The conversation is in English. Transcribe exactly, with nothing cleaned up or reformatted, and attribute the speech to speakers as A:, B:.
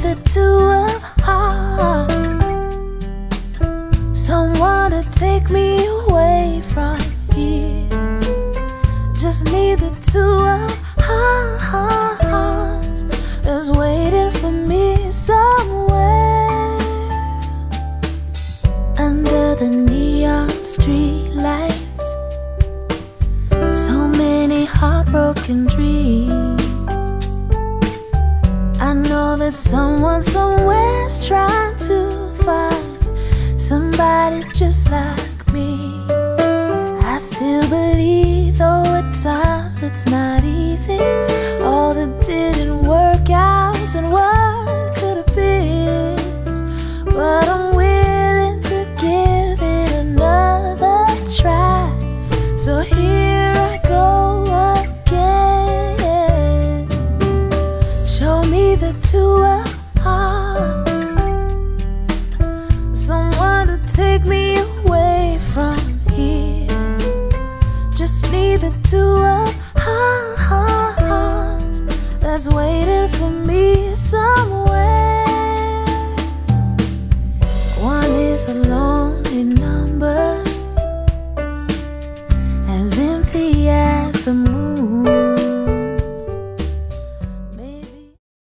A: the two of hearts, someone to take me away from here. Just need the two of hearts that's waiting for me somewhere under the neon street lights. So many heartbroken dreams. I know that someone somewhere's trying to find somebody just like me. I still believe, though at times it's not easy, all that didn't work out and what could have been. But I'm willing to give it another try. So here I go again. Show me the two of hearts, someone to take me away from here. Just need the two